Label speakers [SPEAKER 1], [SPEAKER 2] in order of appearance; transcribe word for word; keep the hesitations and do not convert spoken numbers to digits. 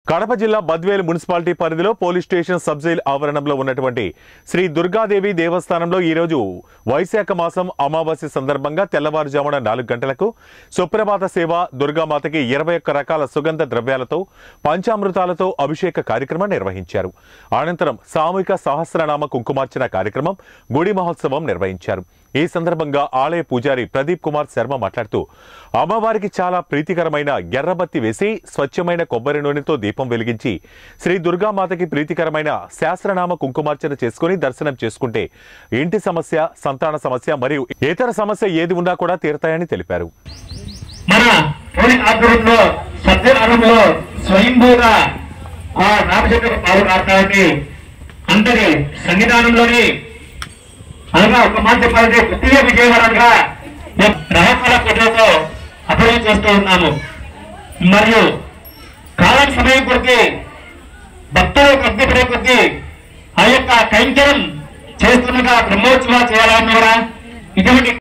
[SPEAKER 1] కడప జిల్లా బద్వేలు మున్సిపాలిటీ పరిధిలో police station sub jail ఆవరణంలో ఉన్నటువంటి శ్రీ దుర్గాదేవి దేవస్థానంలో ఈ రోజు వైశాఖ మాసం అమావాస్య సందర్భంగా తెల్లవారుజామున నాలుగు గంటలకు సుప్రభాత సేవ దుర్గామాతకి ఇరవై ఒక్క రకాల సుగంధ ద్రవ్యాలతో పంచామృతాలతో అభిషేక కార్యక్రమం నిర్వహించారు. అనంతరం సామూహిక సహస్రనామ కుంకుమార్చన కార్యక్రమం గుడి మహోత్సవం నిర్వహించారు. ఈ సందర్భంగా ఆలయ పూజారి ప్రదీప్ కుమార్ శర్మ మాట్లాడుతూ అమ్మవారికి చాలా ప్రీతికరమైన ఎర్రబత్తి వేసి స్వచ్ఛమైన కొబ్బరి నూనెతో దీపం వెలిగించి శ్రీ దుర్గామాతకి ప్రీతికరమైన శాస్త్రనామ కుంకుమార్చన చేసుకుని దర్శనం చేసుకుంటే ఇంటి సమస్య, సంతాన సమస్య మరియు ఇతర సమస్య ఏది ఉన్నా కూడా తీరతాయని తెలిపారు.
[SPEAKER 2] మన పోలీస్ ఆధ్వర్యంలో సత్యనారాయణలో స్వయంభూగా ఆ నామచంద్ర పాల్గొనాలని అందరి సన్నిధానంలోని అనగా ఒక మాట చెప్పాలంటే తృతీయ విజయవాడగా రహస్యాల కుట్రతో అభివృద్ధి చేస్తూ ఉన్నాము. మరియు కాలం సమయం కొద్ది భక్తులు కష్టపడే కొద్ది ఆ యొక్క కైంకర్యం చేస్తుండగా బ్రహ్మోత్సవాలు చేయాలన్నా కూడా ఇటువంటి